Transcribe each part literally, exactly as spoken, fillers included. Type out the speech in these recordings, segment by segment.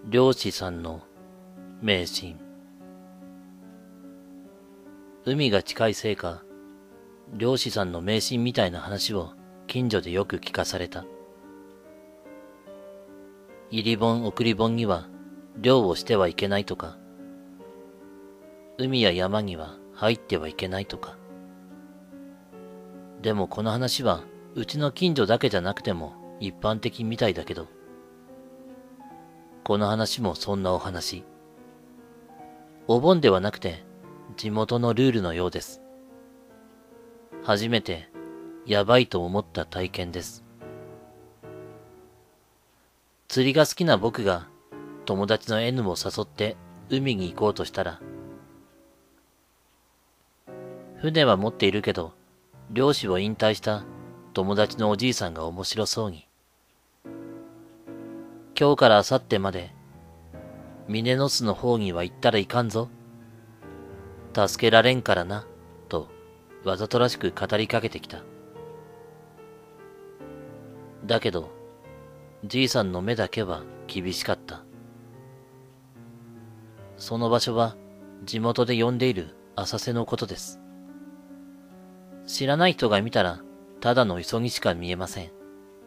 漁師さんの迷信。海が近いせいか、漁師さんの迷信みたいな話を近所でよく聞かされた。入り本送り本には漁をしてはいけないとか、海や山には入ってはいけないとか。でもこの話はうちの近所だけじゃなくても一般的みたいだけど、この話もそんなお話。お盆ではなくて地元のルールのようです。初めてやばいと思った体験です。釣りが好きな僕が友達の N を誘って海に行こうとしたら、船は持っているけど漁師を引退した友達のおじいさんが面白そうに、今日から明後日まで峰の巣の方には行ったらいかんぞ。助けられんからな、とわざとらしく語りかけてきた。だけど、じいさんの目だけは厳しかった。その場所は地元で呼んでいる浅瀬のことです。知らない人が見たらただの急ぎしか見えません。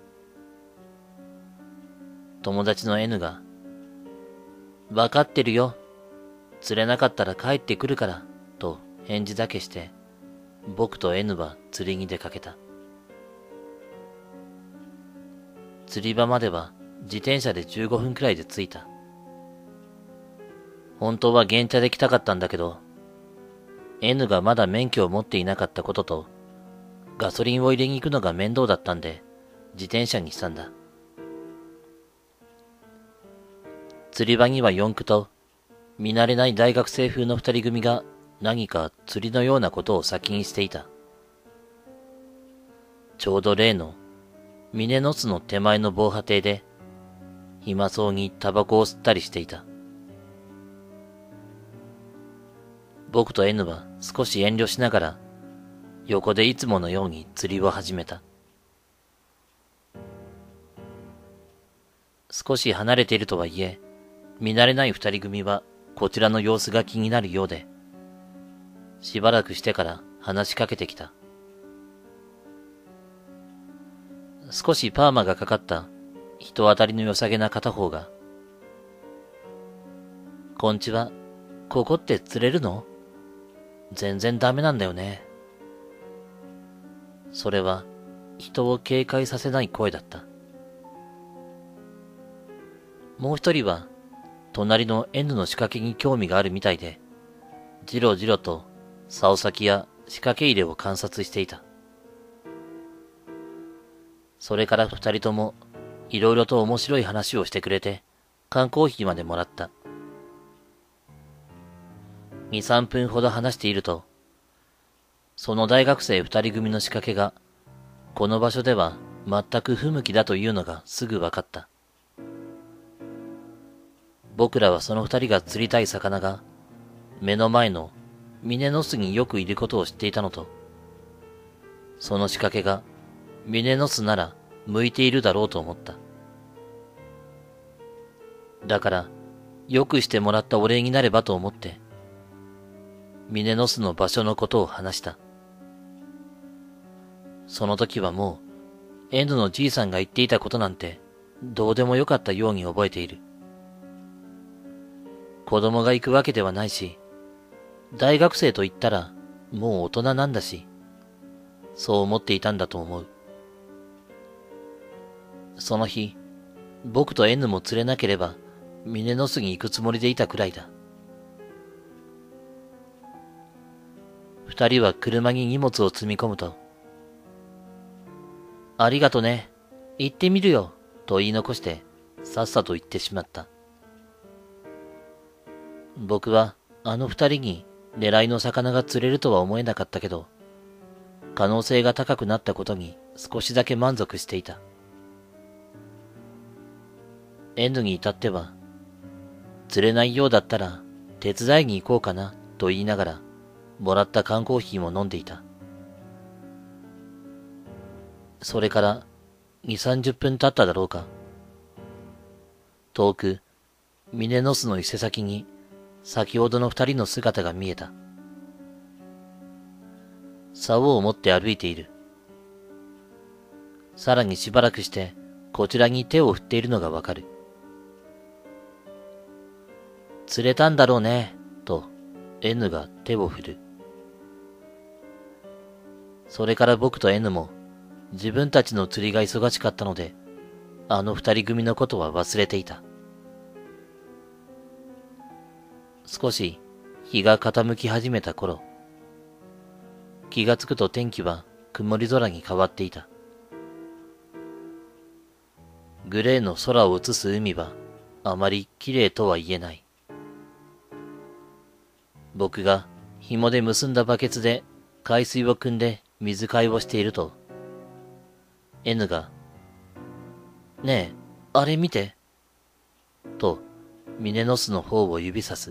友達の N が、わかってるよ。釣れなかったら帰ってくるから、と返事だけして、僕と N は釣りに出かけた。釣り場までは自転車でじゅうごふんくらいで着いた。本当は原チャで来たかったんだけど、N がまだ免許を持っていなかったことと、ガソリンを入れに行くのが面倒だったんで、自転車にしたんだ。釣り場には四駆と、見慣れない大学生風の二人組が何か釣りのようなことを先にしていた。ちょうど例の峰の巣の手前の防波堤で、暇そうにタバコを吸ったりしていた。僕と N は少し遠慮しながら、横でいつものように釣りを始めた。少し離れているとはいえ、見慣れない二人組はこちらの様子が気になるようで、しばらくしてから話しかけてきた。少しパーマがかかった人当たりの良さげな片方が、こんちは、ここって釣れるの？全然ダメなんだよね。それは人を警戒させない声だった。もう一人は隣の N の仕掛けに興味があるみたいで、じろじろと竿先や仕掛け入れを観察していた。それから二人ともいろいろと面白い話をしてくれて、缶コーヒーまでもらった。二、三分ほど話していると、その大学生二人組の仕掛けが、この場所では全く不向きだというのがすぐ分かった。僕らはその二人が釣りたい魚が、目の前の峰の巣によくいることを知っていたのと、その仕掛けが峰の巣なら向いているだろうと思った。だから、よくしてもらったお礼になればと思って、峰の巣の場所のことを話した。その時はもう、N のじいさんが言っていたことなんて、どうでもよかったように覚えている。子供が行くわけではないし、大学生と言ったら、もう大人なんだし、そう思っていたんだと思う。その日、僕と N も釣れなければ、峰の巣に行くつもりでいたくらいだ。二人は車に荷物を積み込むと、ありがとね、行ってみるよ、と言い残して、さっさと行ってしまった。僕は、あの二人に狙いの魚が釣れるとは思えなかったけど、可能性が高くなったことに少しだけ満足していた。N に至っては、釣れないようだったら手伝いに行こうかなと言いながら、もらった缶コーヒーも飲んでいた。それから二、三十分経っただろうか。遠く峰の巣の伊勢先に先ほどの二人の姿が見えた。竿を持って歩いている。さらにしばらくしてこちらに手を振っているのがわかる。釣れたんだろうね、と N が手を振る。それから僕と N も自分たちの釣りが忙しかったので、あの二人組のことは忘れていた。少し日が傾き始めた頃、気がつくと天気は曇り空に変わっていた。グレーの空を映す海はあまり綺麗とは言えない。僕が紐で結んだバケツで海水を汲んで水替えをしていると、N が、ねえ、あれ見て、と峰の巣の方を指さす。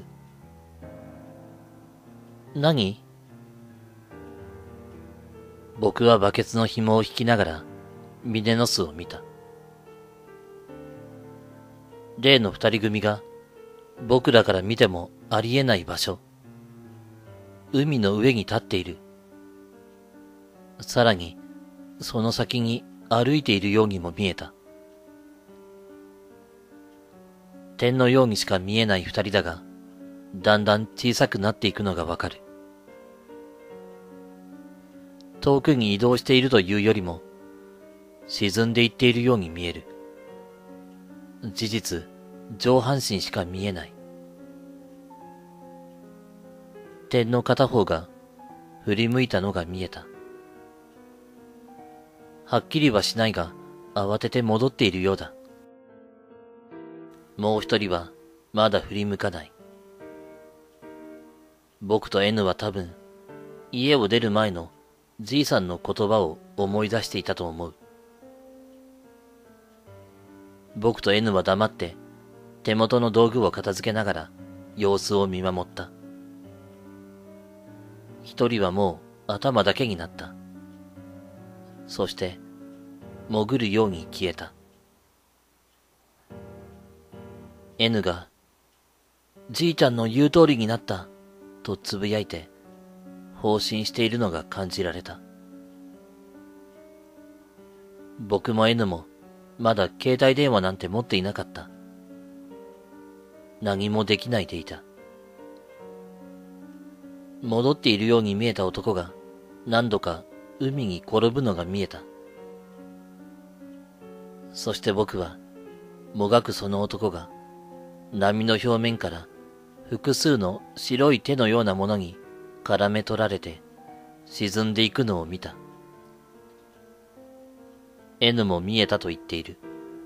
何？僕はバケツの紐を引きながら峰の巣を見た。例の二人組が僕らから見てもありえない場所、海の上に立っている。さらにその先に歩いているようにも見えた。点のようにしか見えない二人だが、だんだん小さくなっていくのがわかる。遠くに移動しているというよりも、沈んでいっているように見える。事実、上半身しか見えない。点の片方が振り向いたのが見えた。はっきりはしないが、慌てて戻っているようだ。もう一人はまだ振り向かない。僕と N は多分、家を出る前のじいさんの言葉を思い出していたと思う。僕と N は黙って手元の道具を片付けながら様子を見守った。一人はもう頭だけになった。そして潜るように消えた。N が、じいちゃんの言う通りになった、とつぶやいて、放心しているのが感じられた。僕も N も、まだ携帯電話なんて持っていなかった。何もできないでいた。戻っているように見えた男が、何度か海に転ぶのが見えた。そして僕は、もがくその男が、波の表面から複数の白い手のようなものに絡め取られて沈んでいくのを見た。N も見えたと言っている。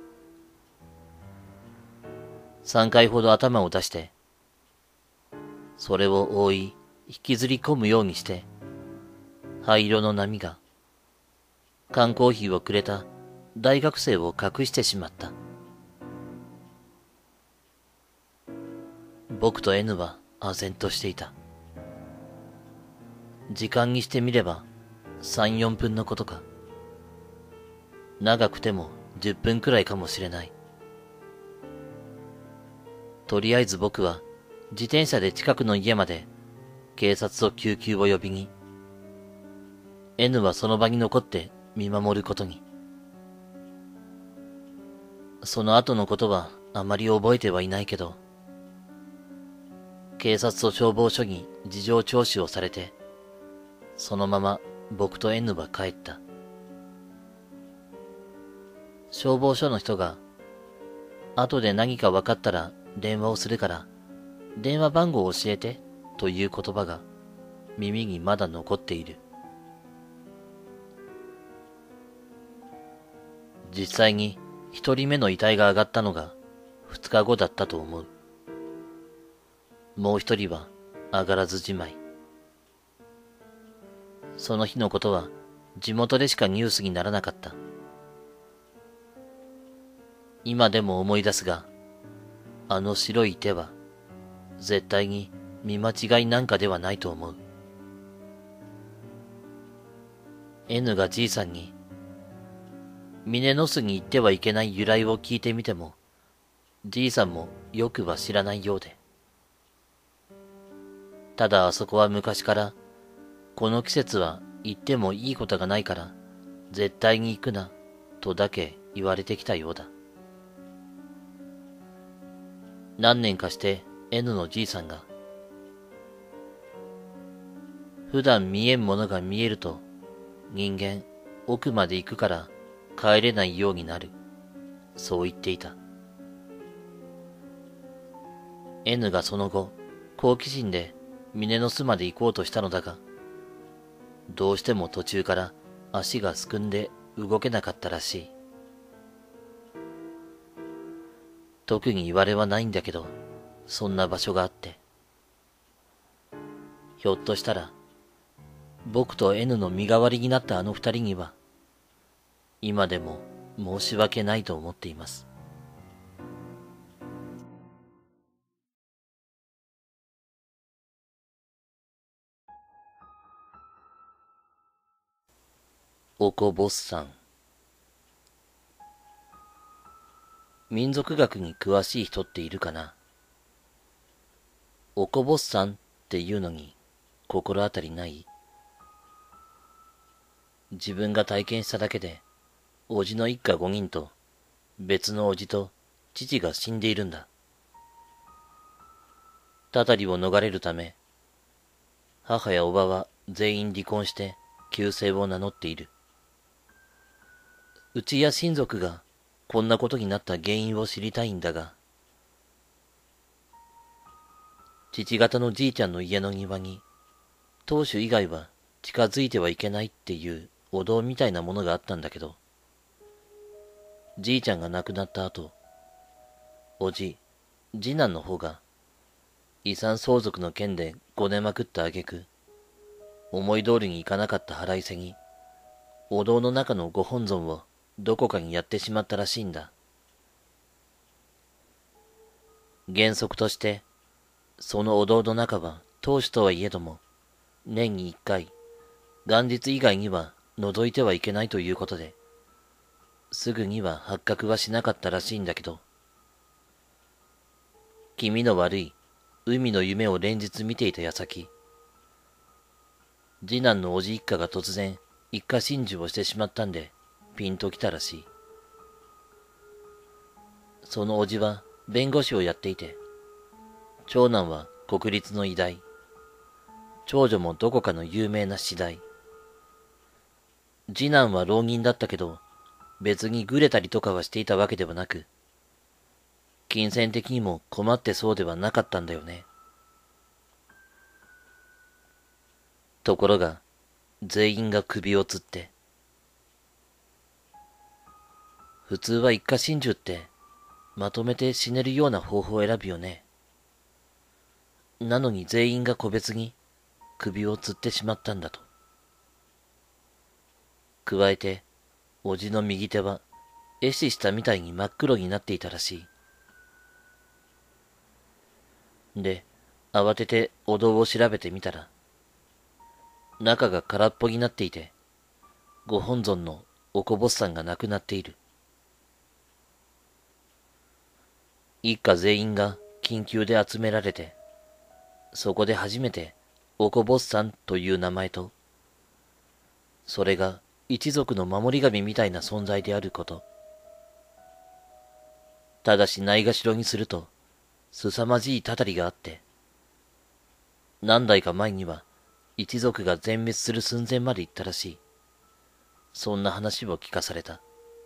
三回ほど頭を出して、それを覆い引きずり込むようにして、灰色の波が缶コーヒーをくれた大学生を隠してしまった。僕と N は唖然としていた。時間にしてみれば三、四分のことか。長くても十分くらいかもしれない。とりあえず僕は自転車で近くの家まで警察と救急を呼びに、N はその場に残って見守ることに。その後のことはあまり覚えてはいないけど、警察と消防署に事情聴取をされて、そのまま僕と N は帰った。消防署の人が、後で何か分かったら電話をするから、電話番号を教えてという言葉が耳にまだ残っている。実際に一人目の遺体が上がったのが二日後だったと思う。もう一人は上がらずじまい。その日のことは地元でしかニュースにならなかった。今でも思い出すが、あの白い手は絶対に見間違いなんかではないと思う。N がじいさんに峰の巣に行ってはいけない由来を聞いてみてもじいさんもよくは知らないようで。ただあそこは昔から、この季節は行ってもいいことがないから、絶対に行くな、とだけ言われてきたようだ。何年かして N のじいさんが、普段見えんものが見えると、人間奥まで行くから帰れないようになる。そう言っていた。N がその後、好奇心で峰の巣まで行こうとしたのだが、どうしても途中から足がすくんで動けなかったらしい。特に言われはないんだけど、そんな場所があって。ひょっとしたら、僕と N の身代わりになったあの二人には、今でも申し訳ないと思っています。おこぼっさん。民族学に詳しい人っているかな。おこぼっさんっていうのに心当たりない？自分が体験しただけで、おじの一家五人と別のおじと父が死んでいるんだ。たたりを逃れるため、母やおばは全員離婚して旧姓を名乗っている。うちや親族がこんなことになった原因を知りたいんだが、父方のじいちゃんの家の庭に、当主以外は近づいてはいけないっていうお堂みたいなものがあったんだけど、じいちゃんが亡くなった後、おじ、次男の方が、遺産相続の件でごねまくった挙句、思い通りにいかなかった腹いせに、お堂の中のご本尊をどこかにやってしまったらしいんだ。原則として、そのお堂の中は当主とはいえども、年に一回、元日以外には覗いてはいけないということで、すぐには発覚はしなかったらしいんだけど、気味の悪い海の夢を連日見ていた矢先、次男のおじ一家が突然一家心中をしてしまったんで、ピンときたらしい。そのおじは弁護士をやっていて、長男は国立の医大、長女もどこかの有名な私大。次男は浪人だったけど、別にぐれたりとかはしていたわけではなく、金銭的にも困ってそうではなかったんだよね。ところが、全員が首をつって、普通は一家心中って、まとめて死ねるような方法を選ぶよね。なのに全員が個別に首をつってしまったんだと。加えて、おじの右手は、壊死したみたいに真っ黒になっていたらしい。で、慌ててお堂を調べてみたら、中が空っぽになっていて、ご本尊のおこぼっさんが亡くなっている。一家全員が緊急で集められて、そこで初めておこぼっさんという名前と、それが一族の守り神みたいな存在であること。ただしないがしろにすると、凄まじいたたりがあって、何代か前には一族が全滅する寸前まで行ったらしい。そんな話を聞かされた。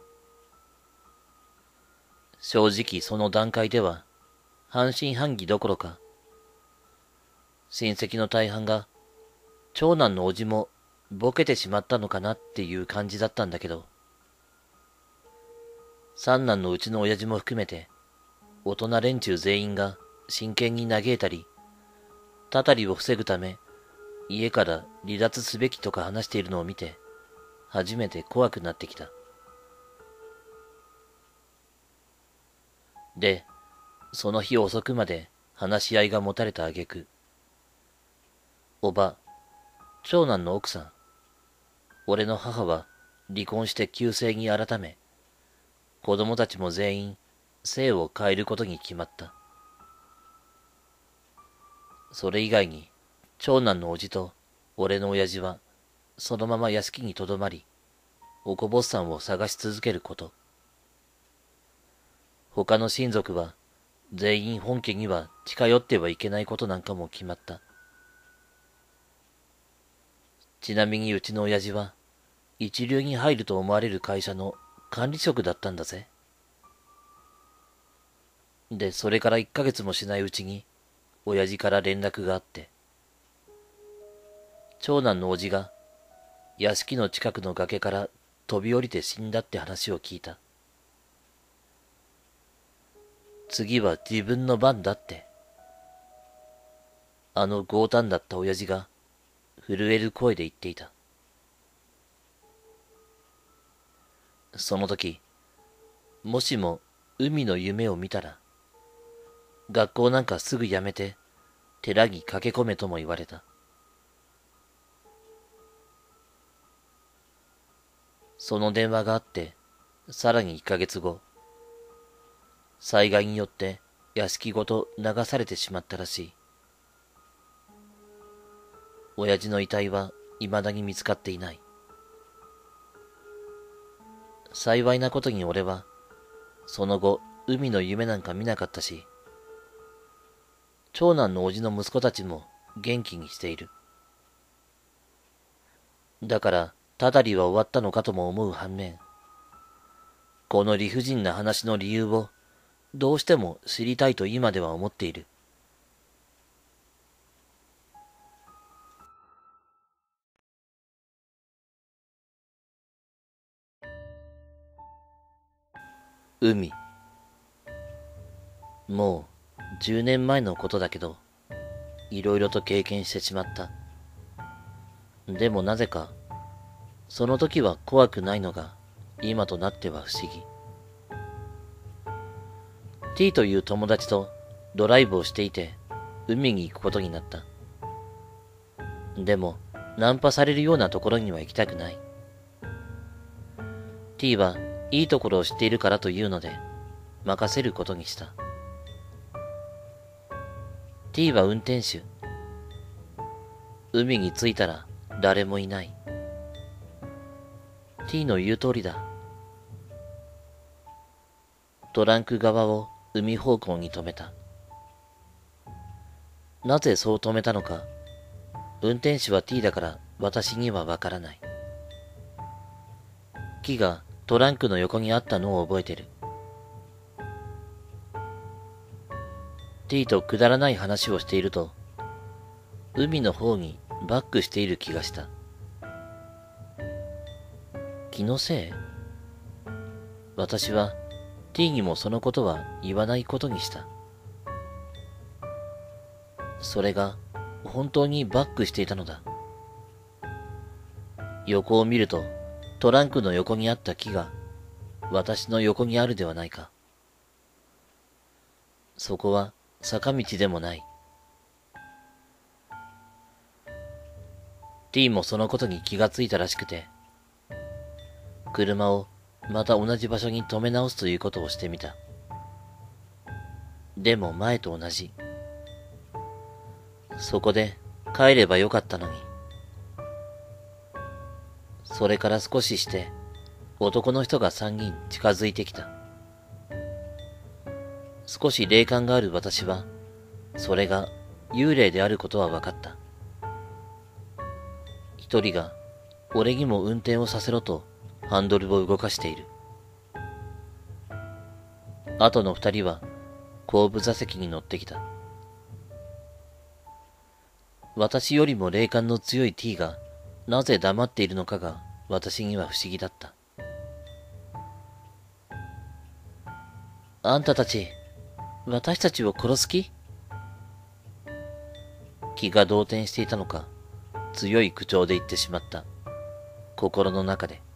正直その段階では、半信半疑どころか、親戚の大半が、長男のおじもボケてしまったのかなっていう感じだったんだけど、三男のうちの親父も含めて、大人連中全員が真剣に嘆いたり、たたりを防ぐため、家から離脱すべきとか話しているのを見て、初めて怖くなってきた。で、その日遅くまで話し合いが持たれた挙句、おば、長男の奥さん、俺の母は離婚して旧姓に改め、子供たちも全員姓を変えることに決まった。それ以外に、長男の叔父と俺の親父は、そのまま屋敷にとどまり、おこぼっさんを探し続けること。他の親族は、全員本家には近寄ってはいけないことなんかも決まった。ちなみにうちの親父は、一流に入ると思われる会社の管理職だったんだぜ。で、それから一ヶ月もしないうちに、親父から連絡があって、長男の叔父が、屋敷の近くの崖から飛び降りて死んだって話を聞いた。次は自分の番だって。あの強胆だった親父が、震える声で言っていた。その時、もしも海の夢を見たら、学校なんかすぐやめて、寺に駆け込めとも言われた。その電話があって、さらに一ヶ月後、災害によって屋敷ごと流されてしまったらしい。親父の遺体は未だに見つかっていない。幸いなことに俺は、その後、海の夢なんか見なかったし、長男の叔父の息子たちも元気にしている。だから、ただりは終わったのかとも思う反面、この理不尽な話の理由をどうしても知りたいと今では思っている。海。もうじゅうねんまえのことだけど、いろいろと経験してしまった。でもなぜか、その時は怖くないのが、今となっては不思議。T という友達とドライブをしていて、海に行くことになった。でも、ナンパされるようなところには行きたくない。T はいいところを知っているからというので、任せることにした。T は運転手。海に着いたら誰もいない。T の言う通りだ。トランク側を海方向に止めた。なぜそう止めたのか、運転手は T だから私にはわからない。木がトランクの横にあったのを覚えてる。T とくだらない話をしていると、海の方にバックしている気がした。気のせい？私は T にもそのことは言わないことにした。それが本当にバックしていたのだ。横を見るとトランクの横にあった木が私の横にあるではないか。そこは坂道でもない。T もそのことに気がついたらしくて、車をまた同じ場所に止め直すということをしてみた。でも前と同じ。そこで帰ればよかったのに。それから少しして男の人が三人近づいてきた。少し霊感がある私は、それが幽霊であることは分かった。一人が俺にも運転をさせろとハンドルを動かしている。あとの二人は後部座席に乗ってきた。私よりも霊感の強い T がなぜ黙っているのかが私には不思議だった。あんたたち、私たちを殺す気？気が動転していたのか、強い口調で言ってしまった。心の中で。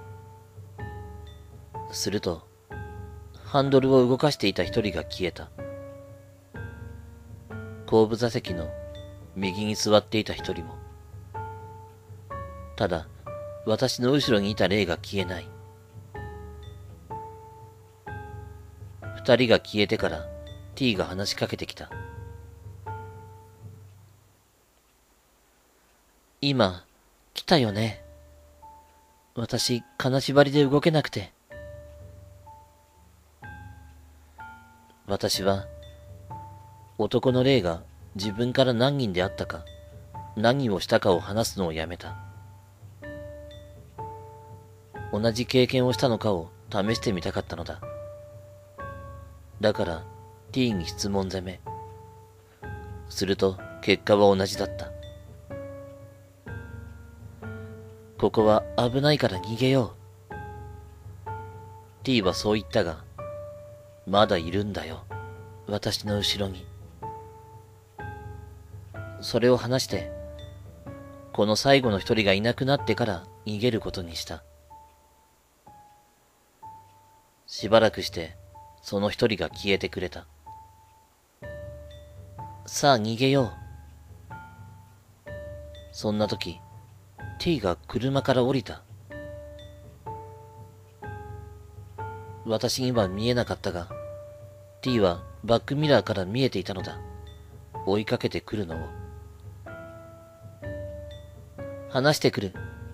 すると、ハンドルを動かしていた一人が消えた。後部座席の右に座っていた一人も。ただ、私の後ろにいた霊が消えない。 二人が消えてから T が話しかけてきた。今、来たよね。私、金縛りで動けなくて。私は、男の霊が自分から何人であったか、何をしたかを話すのをやめた。同じ経験をしたのかを試してみたかったのだ。だから、T に質問攻め。すると、結果は同じだった。ここは危ないから逃げよう。T はそう言ったが、まだいるんだよ。私の後ろに。それを話して、この最後の一人がいなくなってから逃げることにした。しばらくして、その一人が消えてくれた。さあ逃げよう。そんな時、T が車から降りた。私には見えなかったが、T はバックミラーから見えていたのだ。追いかけてくるのを。話してくる。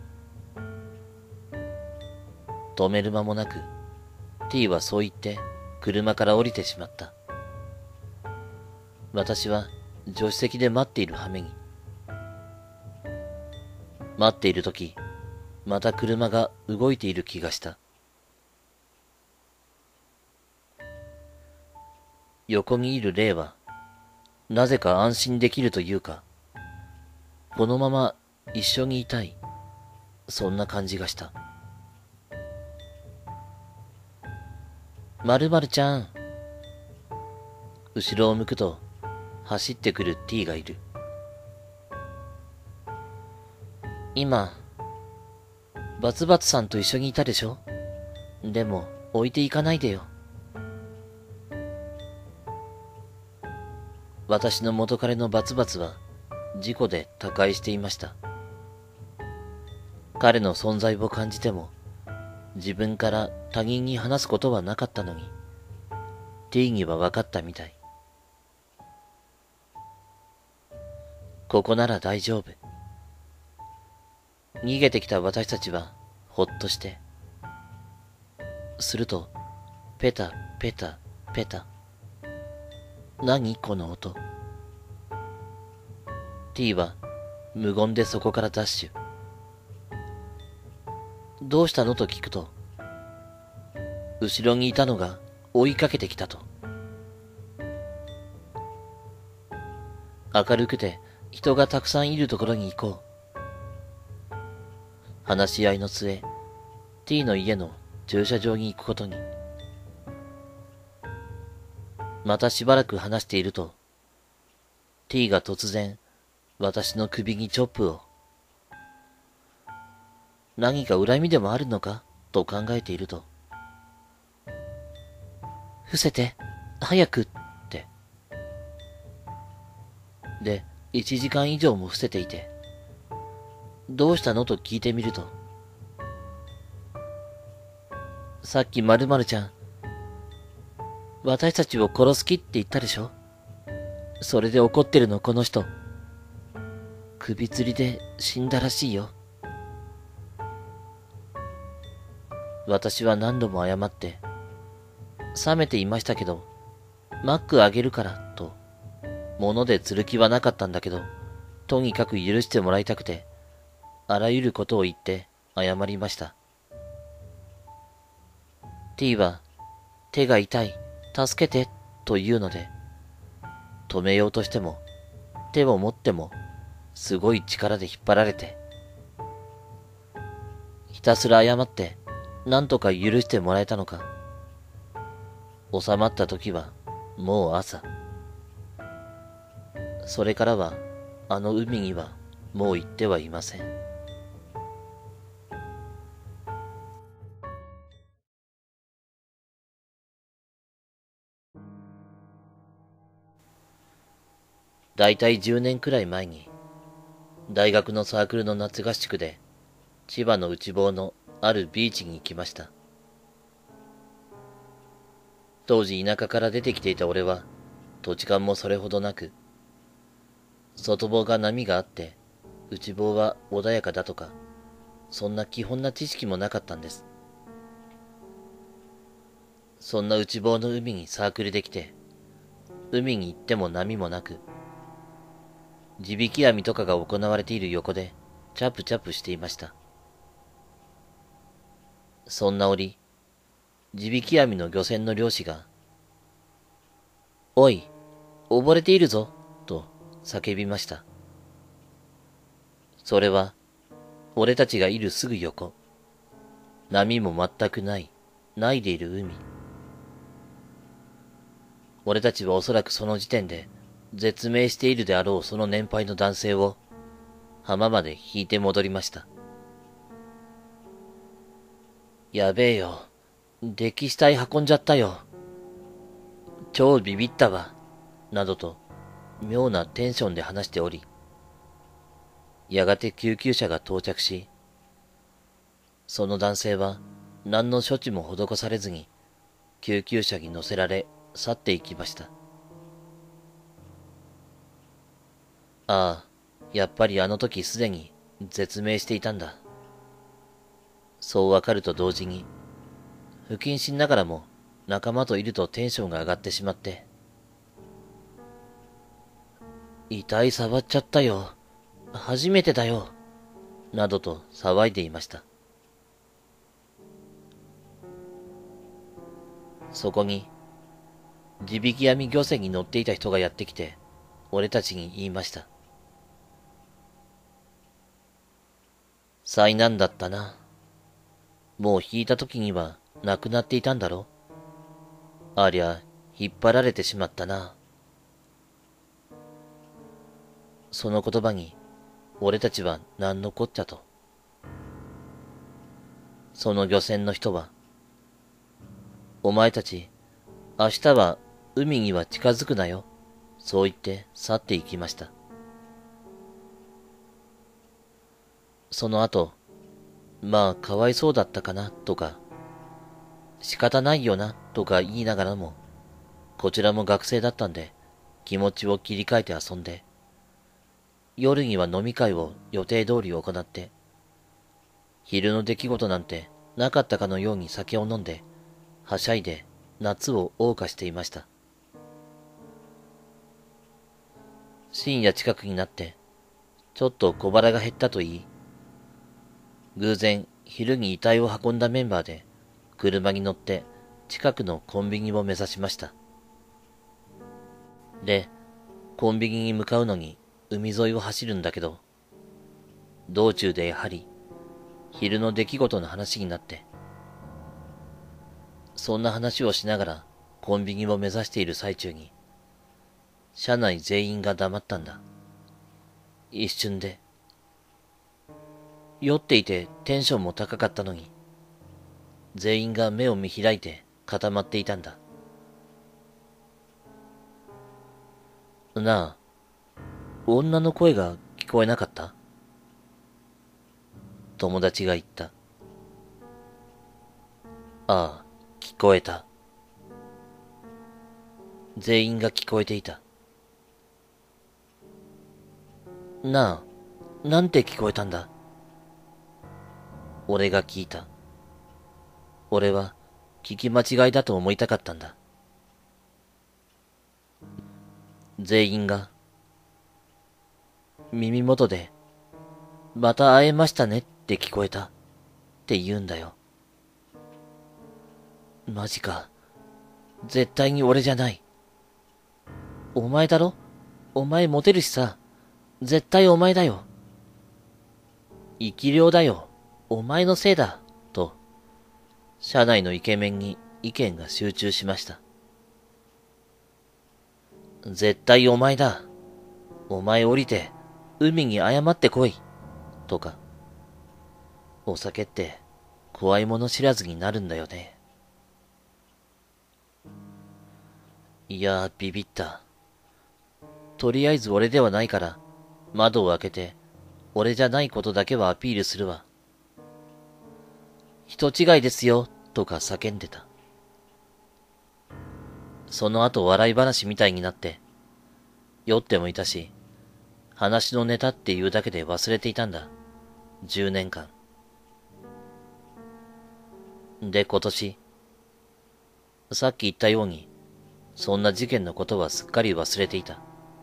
止める間もなく、T はそう言って車から降りてしまった。私は助手席で待っている羽目に。待っているとき、また車が動いている気がした。横にいる霊は、なぜか安心できるというか、このまま一緒にいたい、そんな感じがした。まるまるちゃん。後ろを向くと、走ってくる T がいる。今、バツバツさんと一緒にいたでしょ？でも、置いていかないでよ。私の元彼のバツバツは、事故で他界していました。彼の存在を感じても、自分から他人に話すことはなかったのに、T には分かったみたい。ここなら大丈夫。逃げてきた私たちはほっとして。すると、ペタペタペタ。何この音。T は無言でそこからダッシュ。どうしたのと聞くと、後ろにいたのが追いかけてきたと。明るくて人がたくさんいるところに行こう。話し合いの末、T の家の駐車場に行くことに。またしばらく話していると、T が突然、私の首にチョップを。何か恨みでもあるのかと考えていると、伏せて、早くって。で、一時間以上も伏せていて、どうしたのと聞いてみると、さっき〇〇ちゃん、私たちを殺す気って言ったでしょ？それで怒ってるのこの人。首吊りで死んだらしいよ。私は何度も謝って、冷めていましたけど、マックあげるから、と、物で釣る気はなかったんだけど、とにかく許してもらいたくて、あらゆることを言って謝りました。T は、手が痛い、助けて、と言うので、止めようとしても、手を持っても、すごい力で引っ張られて、ひたすら謝って、なんとか許してもらえたのか。収まった時は、もう朝。それからは、あの海には、もう行ってはいません。だいたいじゅうねんくらい前に、大学のサークルの夏合宿で、千葉の内房のあるビーチに行きました。 当時田舎から出てきていた俺は、土地勘もそれほどなく、外房が波があって、内房は穏やかだとか、そんな基本な知識もなかったんです。そんな内房の海にサークルで来て、海に行っても波もなく、地引き網とかが行われている横で、チャプチャプしていました。そんな折、地引き網の漁船の漁師が、おい、溺れているぞ、と叫びました。それは、俺たちがいるすぐ横、波も全くない、ないでいる海。俺たちはおそらくその時点で、絶命しているであろうその年配の男性を、浜まで引いて戻りました。やべえよ。溺死体運んじゃったよ。超ビビったわ。などと、妙なテンションで話しており、やがて救急車が到着し、その男性は何の処置も施されずに、救急車に乗せられ去っていきました。ああ、やっぱりあの時すでに絶命していたんだ。そうわかると同時に、不謹慎ながらも仲間といるとテンションが上がってしまって、遺体触っちゃったよ。初めてだよ。などと騒いでいました。そこに、地引き網漁船に乗っていた人がやってきて、俺たちに言いました。災難だったな。もう引いた時には亡くなっていたんだろ。ありゃ、引っ張られてしまったな。その言葉に、俺たちは何のこっちゃと。その漁船の人は、お前たち、明日は海には近づくなよ。そう言って去っていきました。その後、まあかわいそうだったかなとか、仕方ないよなとか言いながらも、こちらも学生だったんで気持ちを切り替えて遊んで、夜には飲み会を予定通り行って、昼の出来事なんてなかったかのように酒を飲んで、はしゃいで夏を謳歌していました。深夜近くになって、ちょっと小腹が減ったと言い、偶然昼に遺体を運んだメンバーで車に乗って近くのコンビニを目指しました。で、コンビニに向かうのに海沿いを走るんだけど、道中でやはり昼の出来事の話になって、そんな話をしながらコンビニを目指している最中に、車内全員が黙ったんだ。一瞬で。酔っていてテンションも高かったのに、全員が目を見開いて固まっていたんだ。なあ、女の声が聞こえなかった？友達が言った。ああ、聞こえた。全員が聞こえていた。なあ、なんて聞こえたんだ？俺が聞いた。俺は聞き間違いだと思いたかったんだ。全員が耳元でまた会えましたねって聞こえたって言うんだよ。マジか。絶対に俺じゃない。お前だろ？お前モテるしさ。絶対お前だよ。生き量だよ。お前のせいだ。と、車内のイケメンに意見が集中しました。絶対お前だ。お前降りて、海に謝ってこい。とか。お酒って、怖いもの知らずになるんだよね。いやー、ビビった。とりあえず俺ではないから、窓を開けて、俺じゃないことだけはアピールするわ。人違いですよ、とか叫んでた。 その後笑い話みたいになって、酔ってもいたし、話のネタっていうだけで忘れていたんだ。十年間。で、今年、さっき言ったように、そんな事件のことはすっかり忘れていた。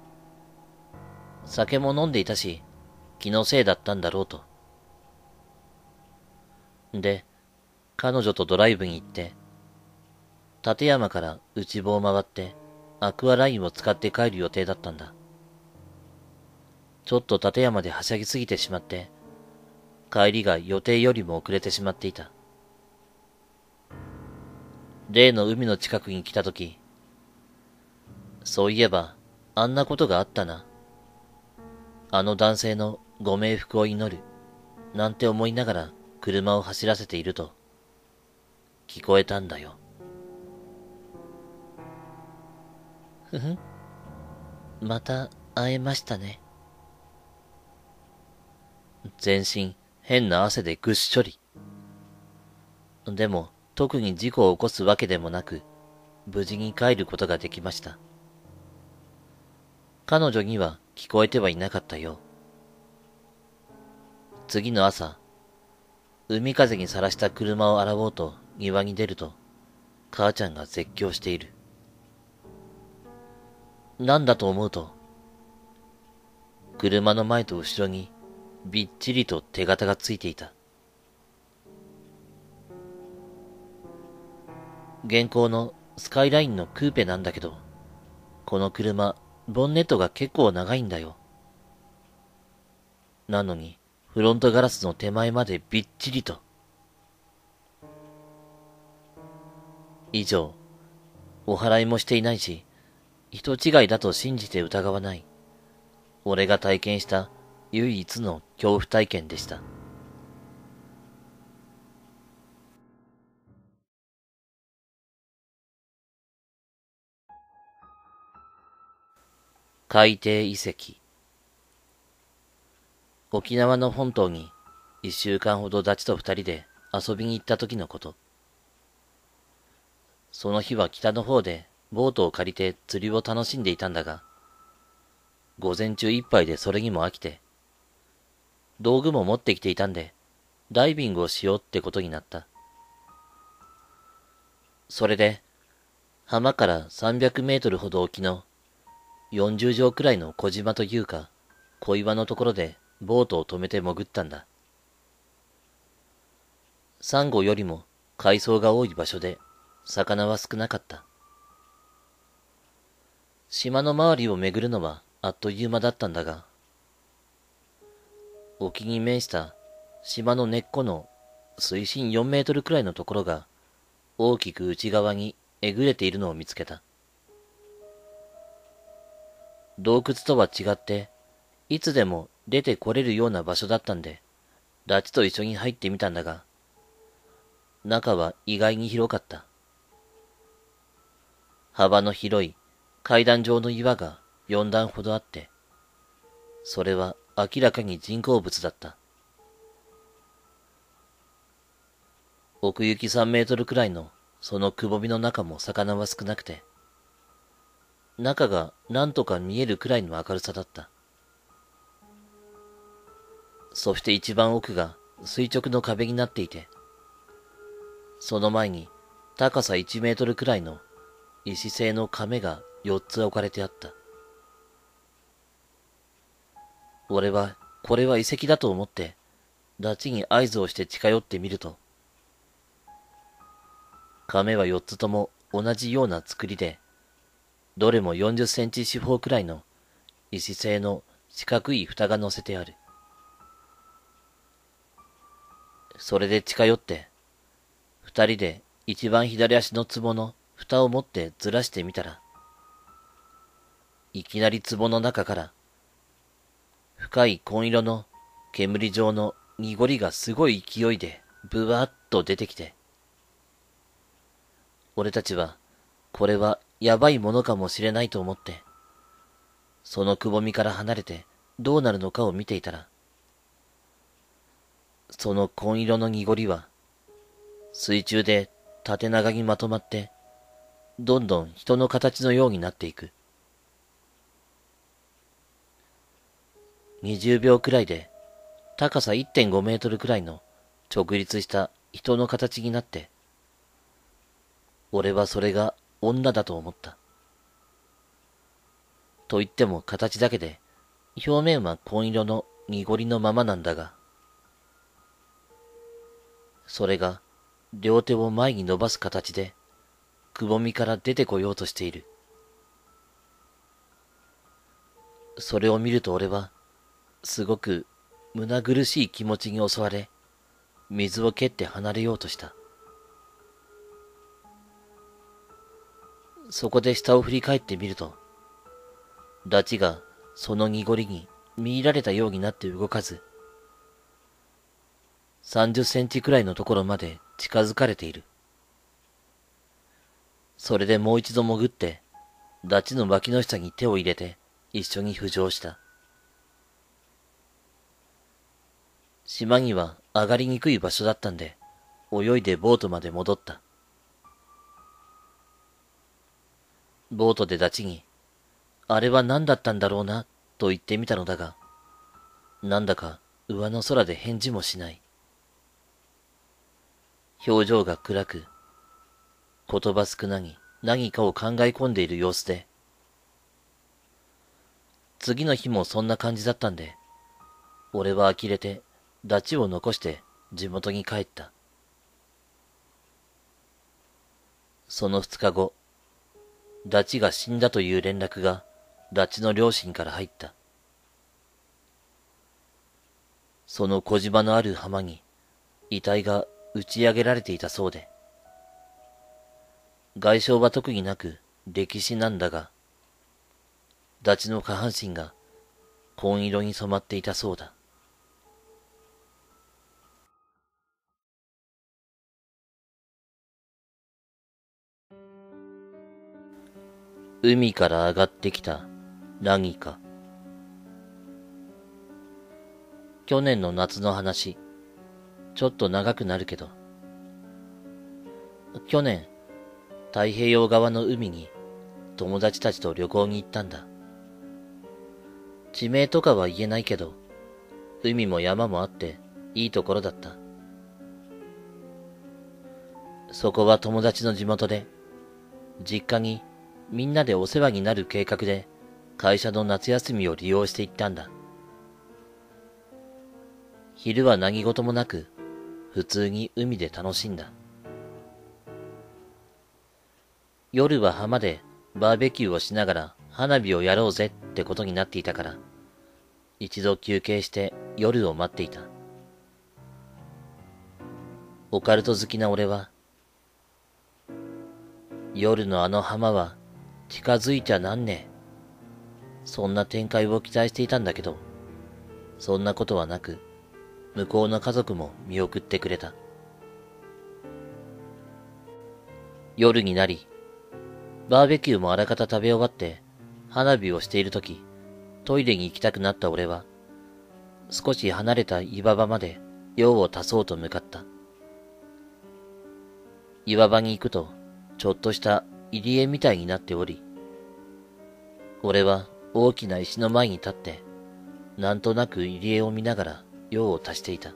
酒も飲んでいたし、気のせいだったんだろうと。で、彼女とドライブに行って、立山から内房を回ってアクアラインを使って帰る予定だったんだ。ちょっと立山ではしゃぎすぎてしまって、帰りが予定よりも遅れてしまっていた。例の海の近くに来たとき、そういえばあんなことがあったな。あの男性のご冥福を祈る、なんて思いながら車を走らせていると、聞こえたんだよ。ふふん。また会えましたね。全身変な汗でぐっしょり。でも特に事故を起こすわけでもなく、無事に帰ることができました。彼女には聞こえてはいなかったよ。次の朝、海風にさらした車を洗おうと庭に出ると、母ちゃんが絶叫している。なんだと思うと、車の前と後ろにびっちりと手形がついていた。現行のスカイラインのクーペなんだけど、この車、ボンネットが結構長いんだよ。なのに、フロントガラスの手前までびっちりと。以上、お祓いもしていないし、人違いだと信じて疑わない。俺が体験した唯一の恐怖体験でした。海底遺跡。沖縄の本島に一週間ほどダチと二人で遊びに行った時のこと。その日は北の方でボートを借りて釣りを楽しんでいたんだが、午前中一杯でそれにも飽きて、道具も持ってきていたんで、ダイビングをしようってことになった。それで、浜からさんびゃくメートルほど沖のよんじゅう畳くらいの小島というか、小岩のところでボートを止めて潜ったんだ。サンゴよりも海藻が多い場所で、魚は少なかった。島の周りを巡るのはあっという間だったんだが、沖に面した島の根っこの水深よんメートルくらいのところが大きく内側にえぐれているのを見つけた。洞窟とは違って、いつでも出てこれるような場所だったんで、ダチと一緒に入ってみたんだが、中は意外に広かった。幅の広い階段状の岩がよん段ほどあって、それは明らかに人工物だった。奥行きさんメートルくらいのそのくぼみの中も魚は少なくて、中が何とか見えるくらいの明るさだった。そして一番奥が垂直の壁になっていて、その前に高さいちメートルくらいの石製の亀がよっつ置かれてあった。俺はこれは遺跡だと思って、ダチに合図をして近寄ってみると、亀はよっつとも同じような作りで、どれもよんじゅっセンチ四方くらいの石製の四角い蓋が乗せてある。それで近寄って、二人で一番左足の壺の蓋を持ってずらしてみたら、いきなり壺の中から、深い紺色の煙状の濁りがすごい勢いでブワーッと出てきて、俺たちは、これはやばいものかもしれないと思って、そのくぼみから離れてどうなるのかを見ていたら、その紺色の濁りは、水中で縦長にまとまって、 どんどん人の形のようになっていく。にじゅうびょうくらいで高さいってんごメートルくらいの直立した人の形になって、俺はそれが女だと思った。と言っても形だけで、表面は紺色の濁りのままなんだが、それが両手を前に伸ばす形で、くぼみから出てこようとしている。それを見ると俺は、すごく胸苦しい気持ちに襲われ、水を蹴って離れようとした。そこで下を振り返ってみると、ダチがその濁りに見入られたようになって動かず、さんじゅっセンチくらいのところまで近づかれている。それでもう一度潜って、ダチの脇の下に手を入れて一緒に浮上した。島には上がりにくい場所だったんで、泳いでボートまで戻った。ボートでダチに、あれは何だったんだろうな、と言ってみたのだが、なんだか上の空で返事もしない。表情が暗く、言葉少なに何かを考え込んでいる様子で、次の日もそんな感じだったんで、俺は呆れて、ダチを残して地元に帰った。その二日後、ダチが死んだという連絡がダチの両親から入った。その小島のある浜に遺体が打ち上げられていたそうで、外傷は特になく溺死なんだが、ダチの下半身が紺色に染まっていたそうだ。海から上がってきた何か。去年の夏の話、ちょっと長くなるけど、去年、太平洋側の海に友達たちと旅行に行ったんだ。地名とかは言えないけど、海も山もあっていいところだった。そこは友達の地元で、実家にみんなでお世話になる計画で会社の夏休みを利用して行ったんだ。昼は何事もなく、普通に海で楽しんだ。夜は浜でバーベキューをしながら花火をやろうぜってことになっていたから、一度休憩して夜を待っていた。オカルト好きな俺は、夜のあの浜は近づいちゃなんねえ。そんな展開を期待していたんだけど、そんなことはなく、向こうの家族も見送ってくれた。夜になり、バーベキューもあらかた食べ終わって、花火をしているとき、トイレに行きたくなった俺は、少し離れた岩場まで用を足そうと向かった。岩場に行くと、ちょっとした入り江みたいになっており、俺は大きな石の前に立って、なんとなく入り江を見ながら用を足していた。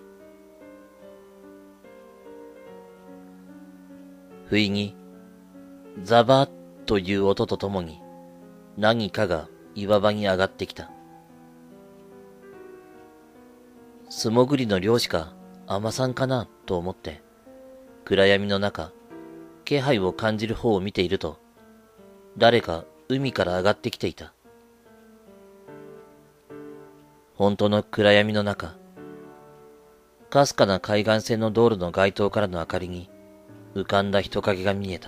不意に、ザバーという音とともに、何かが岩場に上がってきた。素潜りの漁師か海女さんかなと思って、暗闇の中、気配を感じる方を見ていると、誰か海から上がってきていた。本当の暗闇の中、かすかな海岸線の道路の街灯からの明かりに浮かんだ人影が見えた。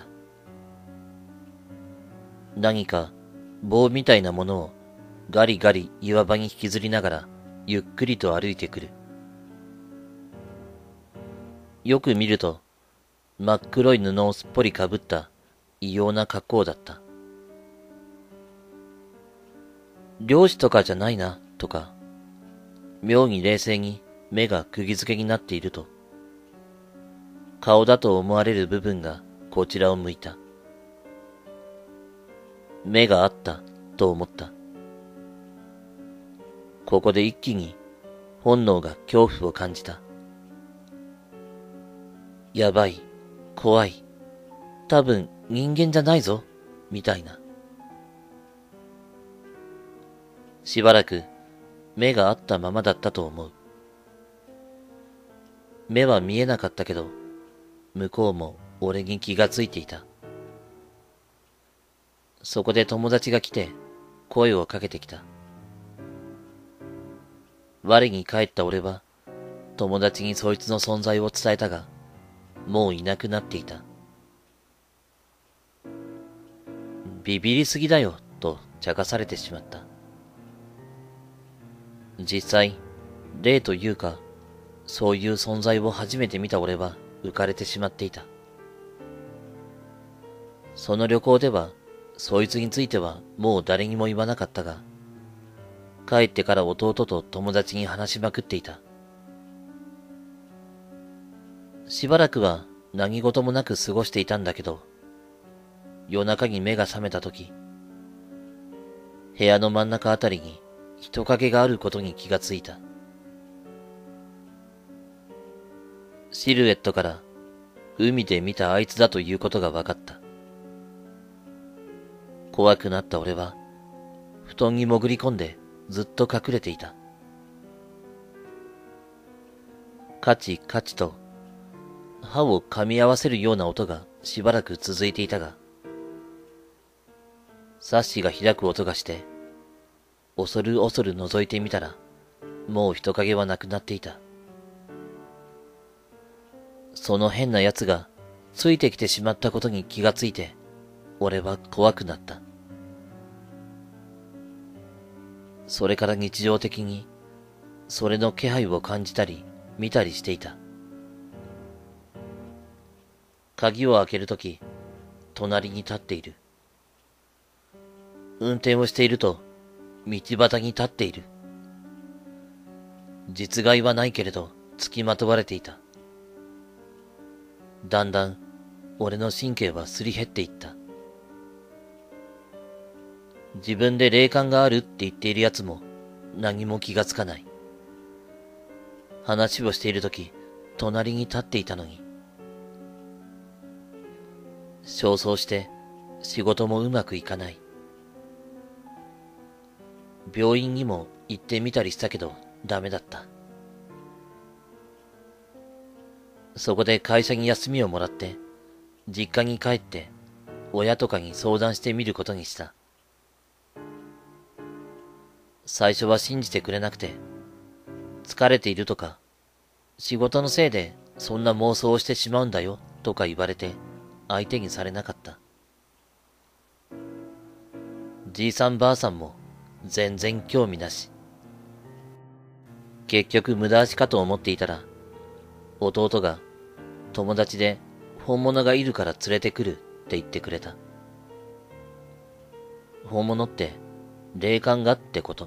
何か棒みたいなものをガリガリ岩場に引きずりながらゆっくりと歩いてくる。よく見ると真っ黒い布をすっぽりかぶった異様な格好だった。漁師とかじゃないなとか、妙に冷静に目が釘付けになっていると、顔だと思われる部分がこちらを向いた。 目があったと思った。ここで一気に本能が恐怖を感じた。やばい、怖い、多分人間じゃないぞ、みたいな。しばらく目があったままだったと思う。目は見えなかったけど、向こうも俺に気がついていた。そこで友達が来て声をかけてきた。我に帰った俺は友達にそいつの存在を伝えたが、もういなくなっていた。ビビりすぎだよ、と茶化されてしまった。実際、霊というか、そういう存在を初めて見た俺は浮かれてしまっていた。その旅行では、そいつについてはもう誰にも言わなかったが、帰ってから弟と友達に話しまくっていた。しばらくは何事もなく過ごしていたんだけど、夜中に目が覚めたとき、部屋の真ん中あたりに人影があることに気がついた。シルエットから海で見たあいつだということが分かった。怖くなった俺は布団に潜り込んでずっと隠れていた。カチカチと歯を噛み合わせるような音がしばらく続いていたが、サッシが開く音がして、恐る恐る覗いてみたら、もう人影はなくなっていた。その変な奴がついてきてしまったことに気がついて、俺は怖くなった。それから日常的に、それの気配を感じたり、見たりしていた。鍵を開けるとき、隣に立っている。運転をしていると、道端に立っている。実害はないけれど、付きまとわれていた。だんだん、俺の神経はすり減っていった。自分で霊感があるって言っている奴も、何も気がつかない。話をしているとき、隣に立っていたのに。焦燥して、仕事もうまくいかない。病院にも行ってみたりしたけど、ダメだった。そこで会社に休みをもらって、実家に帰って、親とかに相談してみることにした。最初は信じてくれなくて、疲れているとか、仕事のせいでそんな妄想をしてしまうんだよとか言われて、相手にされなかった。じいさんばあさんも全然興味なし。結局無駄足かと思っていたら、弟が友達で本物がいるから連れてくるって言ってくれた。本物って霊感がってこと。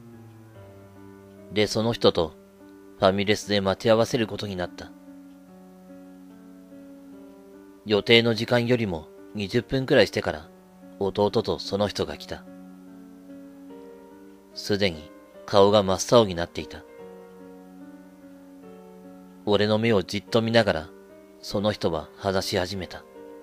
で、その人とファミレスで待ち合わせることになった。予定の時間よりもにじゅっぷんくらいしてから弟とその人が来た。すでに顔が真っ青になっていた。俺の目をじっと見ながらその人は話し始めた。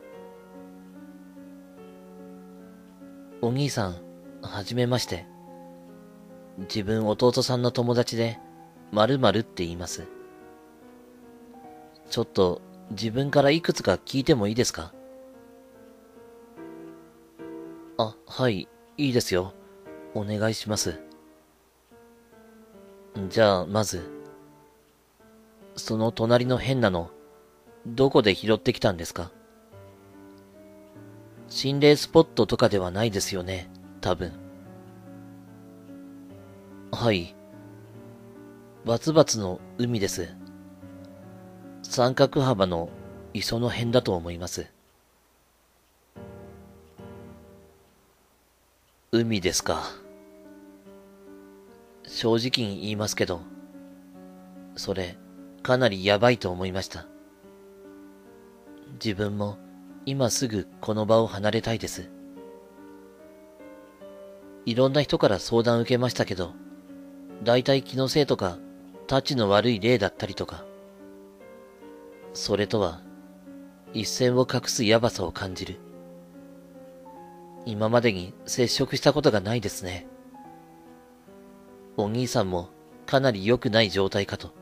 お兄さん、はじめまして。自分弟さんの友達で〇〇って言います。ちょっと自分からいくつか聞いてもいいですか？あ、はい、いいですよ。お願いします。じゃあ、まず、その隣の変なの、どこで拾ってきたんですか？心霊スポットとかではないですよね、多分。はい。バツバツの海です。三角幅の磯の辺だと思います。海ですか。正直に言いますけど、それ、かなりやばいと思いました。自分も今すぐこの場を離れたいです。 いろんな人から相談受けましたけど、だいたい気のせいとか、タチの悪い例だったりとか、それとは、一線を隠すやばさを感じる。今までに接触したことがないですね。お兄さんもかなり良くない状態かと。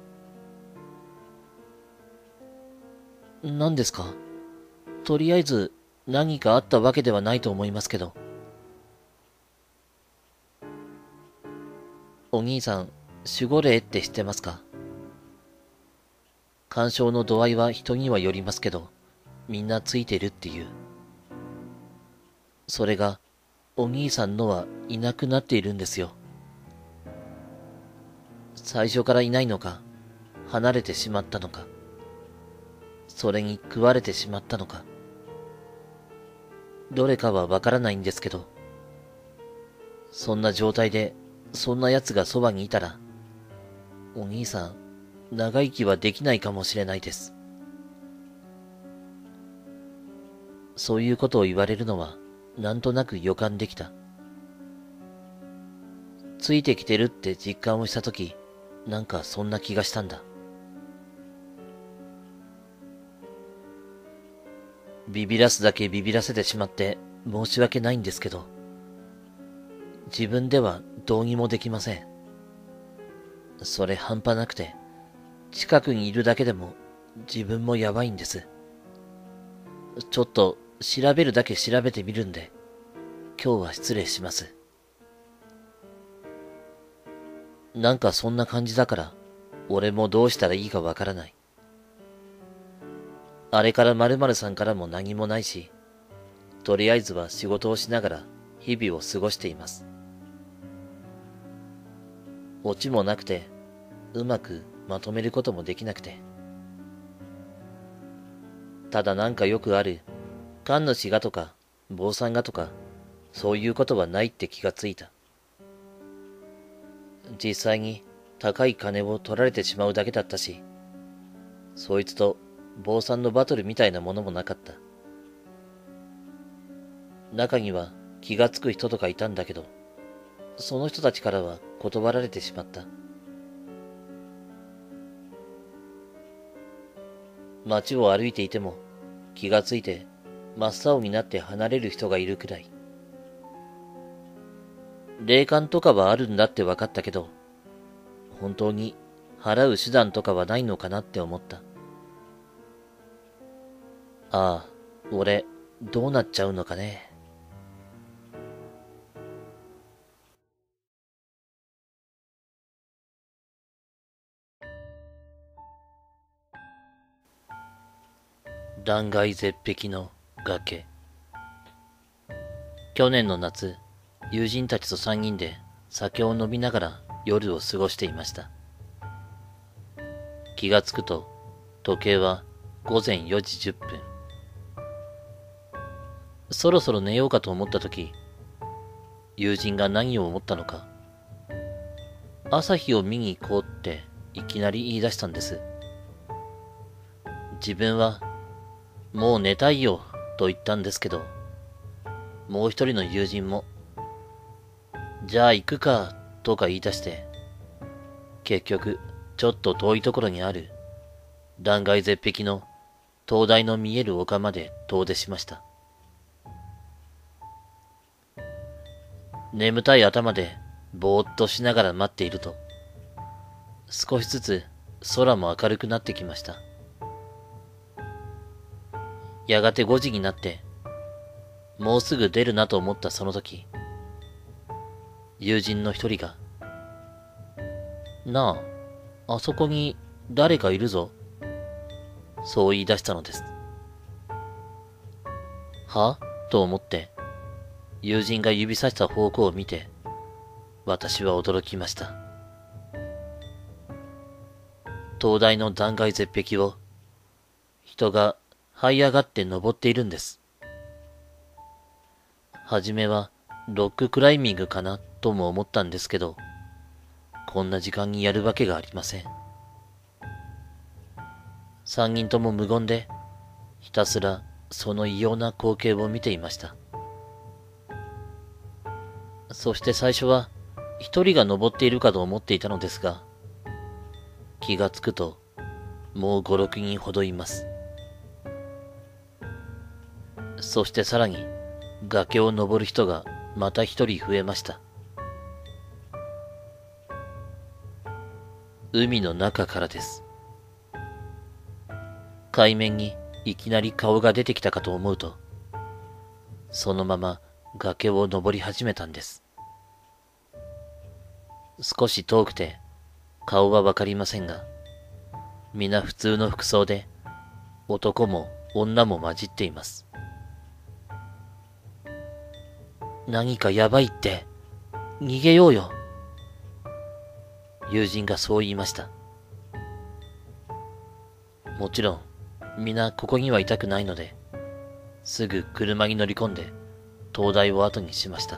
何ですか？とりあえず何かあったわけではないと思いますけど。お兄さん、守護霊って知ってますか？干渉の度合いは人にはよりますけど、みんなついてるっていう。それが、お兄さんのはいなくなっているんですよ。最初からいないのか、離れてしまったのか、それに食われてしまったのか、どれかはわからないんですけど、そんな状態で、そんな奴がそばにいたら、お兄さん、長生きはできないかもしれないです。そういうことを言われるのは、なんとなく予感できた。ついてきてるって実感をしたとき、なんかそんな気がしたんだ。ビビらすだけビビらせてしまって申し訳ないんですけど、自分ではどうにもできません。それ半端なくて、近くにいるだけでも自分もやばいんです。ちょっと調べるだけ調べてみるんで、今日は失礼します。なんかそんな感じだから、俺もどうしたらいいかわからない。あれから〇〇さんからも何もないし、とりあえずは仕事をしながら日々を過ごしています。オチもなくて、うまくまとめることもできなくて。ただなんかよくある、神主がとか、坊さんがとか、そういうことはないって気がついた。実際に高い金を取られてしまうだけだったし、そいつと坊さんのバトルみたいなものもなかった。中には気がつく人とかいたんだけど、その人たちからは断られてしまった。街を歩いていても気がついて真っ青になって離れる人がいるくらい。霊感とかはあるんだって分かったけど、本当に払う手段とかはないのかなって思った。ああ、俺、どうなっちゃうのかね。断崖絶壁の崖。去年の夏、友人たちと三人で酒を飲みながら夜を過ごしていました。気がつくと、時計は午前よじじゅっぷん。そろそろ寝ようかと思ったとき、友人が何を思ったのか、朝日を見に行こうっていきなり言い出したんです。自分は、もう寝たいよと言ったんですけど、もう一人の友人も、じゃあ行くかとか言い出して、結局ちょっと遠いところにある断崖絶壁の灯台の見える丘まで遠出しました。眠たい頭でぼーっとしながら待っていると、少しずつ空も明るくなってきました。やがてごじになって、もうすぐ出るなと思ったその時、友人の一人が、なあ、あそこに誰かいるぞ。そう言い出したのです。はと思って、友人が指さした方向を見て、私は驚きました。灯台の断崖絶壁を、人が這い上がって登っているんです。はじめはロッククライミングかなとも思ったんですけど、こんな時間にやるわけがありません。三人とも無言で、ひたすらその異様な光景を見ていました。 そして最初は一人が登っているかと思っていたのですが、気がつくともう五六人ほどいます。そしてさらに崖を登る人がまた一人増えました。海の中からです。海面にいきなり顔が出てきたかと思うと、そのまま崖を登り始めたんです。少し遠くて顔はわかりませんが、皆普通の服装で男も女も混じっています。何かやばいって、逃げようよ。友人がそう言いました。もちろん、皆ここにはいたくないので、すぐ車に乗り込んで、灯台を後にしました。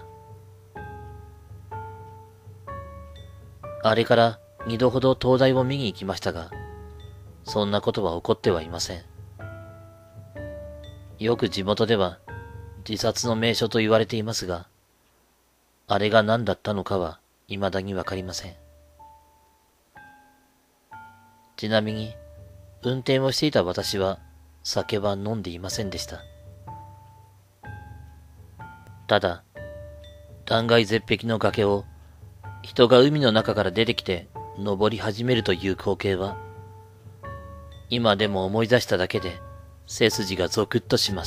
あれから二度ほど灯台を見に行きましたが、そんなことは起こってはいません。よく地元では自殺の名所と言われていますが、あれが何だったのかは未だにわかりません。ちなみに、運転をしていた私は酒は飲んでいませんでした。ただ、断崖絶壁の崖を人が海の中から出てきて登り始めるという光景は、今でも思い出しただけで背筋がゾクッとします。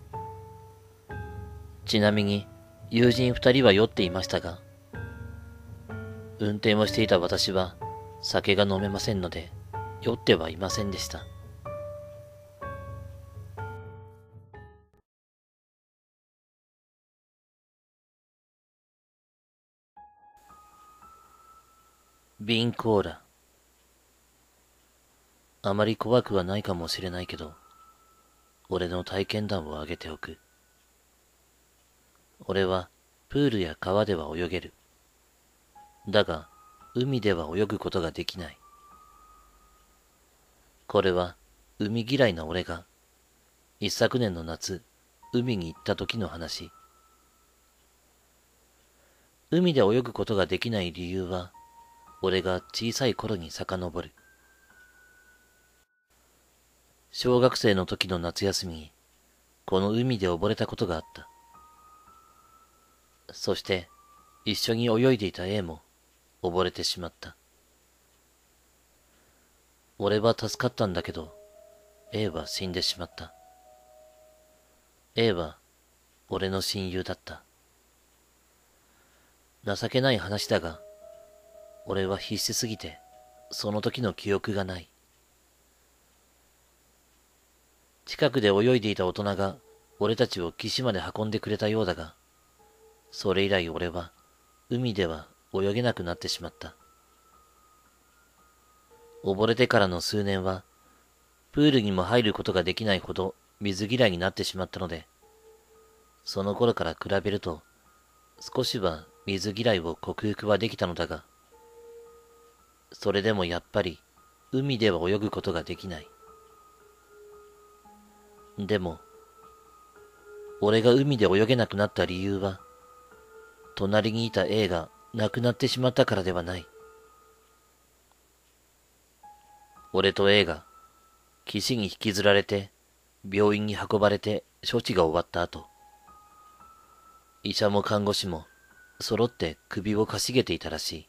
ちなみに友人二人は酔っていましたが、運転をしていた私は酒が飲めませんので酔ってはいませんでした。瓶コーラ。あまり怖くはないかもしれないけど、俺の体験談をあげておく。俺はプールや川では泳げる。だが、海では泳ぐことができない。これは海嫌いな俺が、一昨年の夏、海に行った時の話。海で泳ぐことができない理由は、俺が小さい頃に遡る。小学生の時の夏休みに、この海で溺れたことがあった。そして、一緒に泳いでいた A も溺れてしまった。俺は助かったんだけど、A は死んでしまった。A は俺の親友だった。情けない話だが、俺は必死すぎて、その時の記憶がない。近くで泳いでいた大人が俺たちを岸まで運んでくれたようだが、それ以来俺は海では泳げなくなってしまった。溺れてからの数年は、プールにも入ることができないほど水嫌いになってしまったので、その頃から比べると少しは水嫌いを克服はできたのだが、それでもやっぱり海では泳ぐことができない。でも、俺が海で泳げなくなった理由は、隣にいた A が亡くなってしまったからではない。俺と A が岸に引きずられて病院に運ばれて処置が終わった後、医者も看護師も揃って首をかしげていたらし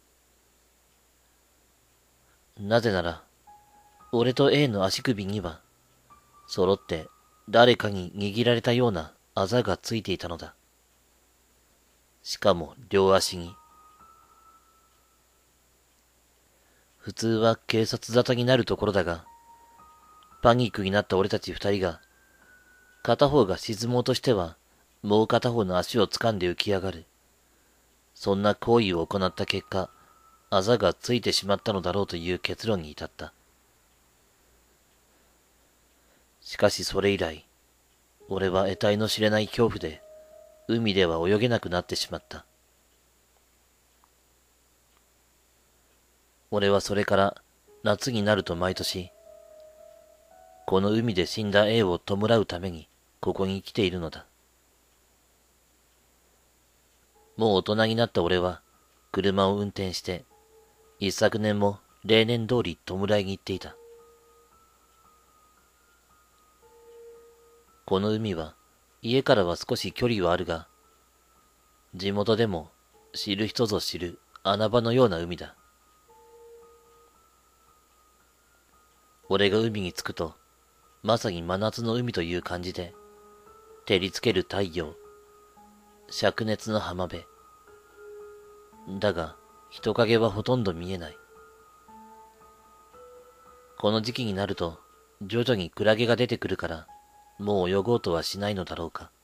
い。なぜなら、俺と A の足首には揃って誰かに握られたようなあざがついていたのだ。しかも両足に。普通は警察沙汰になるところだが、パニックになった俺たち二人が、片方が沈もうとしては、もう片方の足を掴んで浮き上がる。そんな行為を行った結果、あざがついてしまったのだろうという結論に至った。しかしそれ以来、俺は得体の知れない恐怖で、海では泳げなくなってしまった。俺はそれから夏になると毎年、この海で死んだ A を弔うためにここに来ているのだ。 もう大人になった俺は、車を運転して、一昨年も例年通り弔いに行っていた。この海は、家からは少し距離はあるが、地元でも知る人ぞ知る穴場のような海だ。俺が海に着くと、まさに真夏の海という感じで、照りつける太陽、灼熱の浜辺。だが、人影はほとんど見えない。この時期になると、徐々にクラゲが出てくるから、もう泳ごうとはしないのだろうか。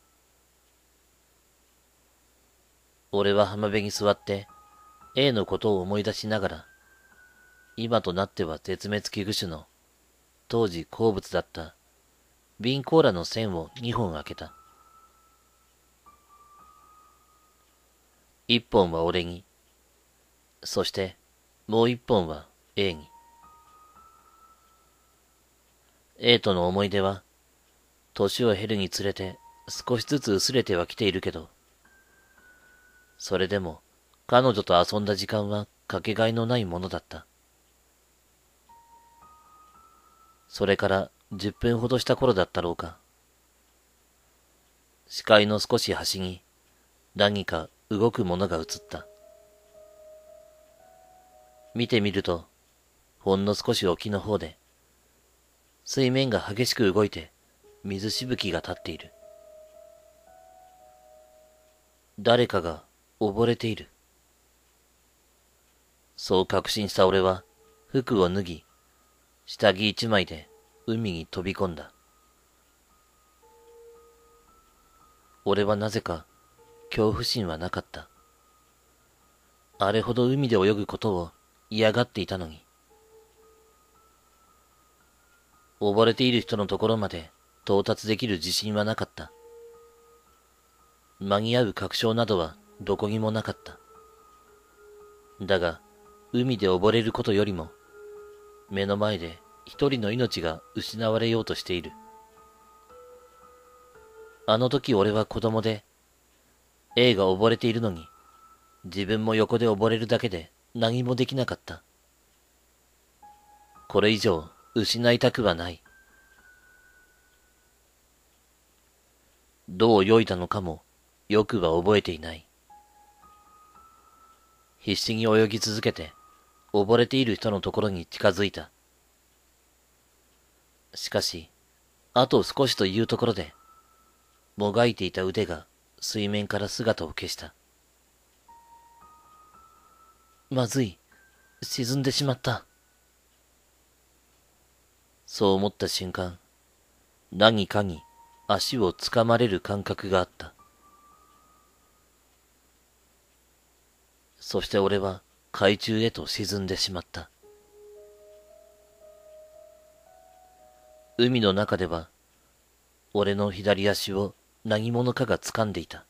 俺は浜辺に座って、A のことを思い出しながら、今となっては絶滅危惧種の、当時好物だった、瓶コーラの栓をにほん開けた。いっぽんは俺に、そしてもういっぽんは A に。A との思い出は、年を経るにつれて少しずつ薄れてはきているけど、それでも彼女と遊んだ時間はかけがえのないものだった。それからじゅっぷんほどした頃だったろうか。視界の少し端に何か動くものが映った。見てみると、ほんの少し沖の方で、水面が激しく動いて水しぶきが立っている。誰かが溺れている。そう確信した俺は服を脱ぎ、下着一枚で海に飛び込んだ。俺はなぜか恐怖心はなかった。あれほど海で泳ぐことを嫌がっていたのに。溺れている人のところまで到達できる自信はなかった。間に合う確証などはどこにもなかった。だが、海で溺れることよりも、目の前で一人の命が失われようとしている。あの時俺は子供で、A が溺れているのに、自分も横で溺れるだけで何もできなかった。これ以上失いたくはない。どう泳いだのかもよくは覚えていない。必死に泳ぎ続けて溺れている人のところに近づいた。しかし、あと少しというところで、もがいていた腕が水面から姿を消した。まずい、沈んでしまった。そう思った瞬間、何かに足をつかまれる感覚があった。そして俺は海中へと沈んでしまった。海の中では、俺の左足を何者かが掴んでいた。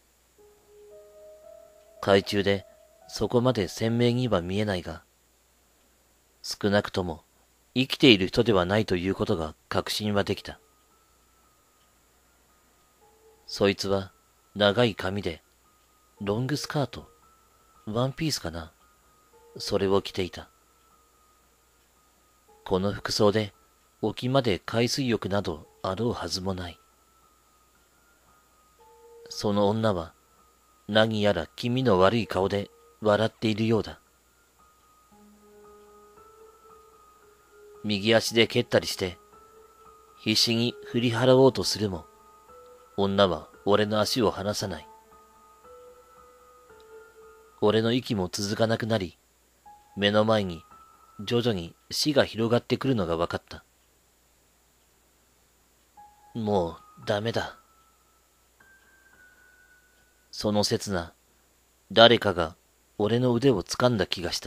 海中でそこまで鮮明には見えないが、少なくとも生きている人ではないということが確信はできた。そいつは長い髪で、ロングスカート、ワンピースかな、それを着ていた。この服装で沖まで海水浴などあろうはずもない。その女は何やら気味の悪い顔で笑っているようだ。右足で蹴ったりして、必死に振り払おうとするも、女は俺の足を離さない。俺の息も続かなくなり、目の前に徐々に死が広がってくるのが分かった。もうダメだ。その刹那、誰かが俺の腕を掴んだ気がした。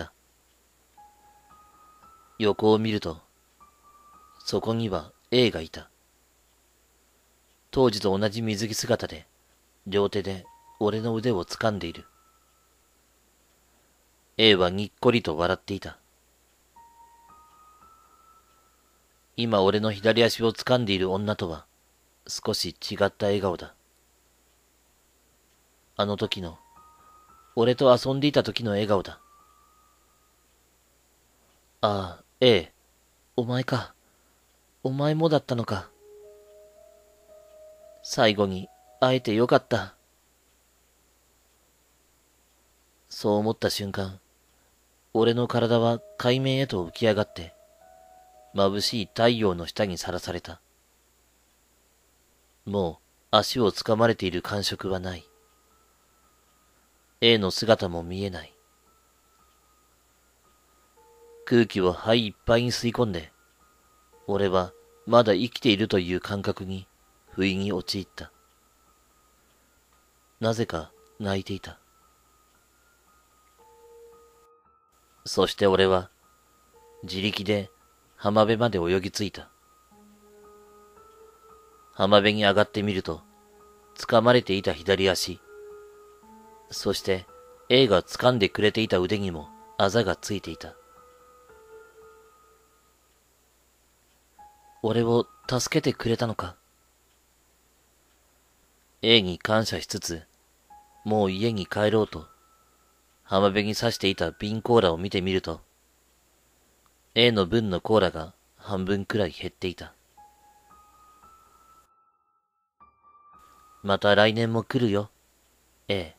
横を見ると、そこには A がいた。当時と同じ水着姿で、両手で俺の腕を掴んでいる。A はにっこりと笑っていた。今俺の左足を掴んでいる女とは、少し違った笑顔だ。あの時の俺と遊んでいた時の笑顔だ。ああ、ええ。お前か。お前もだったのか。最後に会えてよかった。そう思った瞬間、俺の体は海面へと浮き上がって、眩しい太陽の下にさらされた。もう足をつかまれている感触はない。A の姿も見えない。空気を肺いっぱいに吸い込んで、俺はまだ生きているという感覚に不意に陥った。なぜか泣いていた。そして俺は自力で浜辺まで泳ぎ着いた。浜辺に上がってみると、掴まれていた左足、そして A が掴んでくれていた腕にもあざがついていた。俺を助けてくれたのか。A に感謝しつつ、もう家に帰ろうと、浜辺に刺していた瓶コーラを見てみると、A の分のコーラが半分くらい減っていた。また来年も来るよ、A。